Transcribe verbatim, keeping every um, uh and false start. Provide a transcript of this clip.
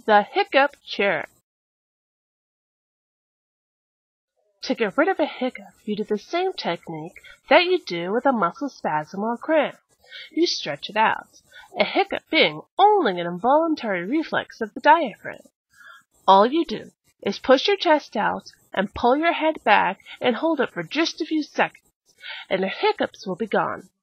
The Hiccup Cure. To get rid of a hiccup, you do the same technique that you do with a muscle spasm or cramp. You stretch it out, a hiccup being only an involuntary reflex of the diaphragm. All you do is push your chest out and pull your head back and hold it for just a few seconds, and the hiccups will be gone.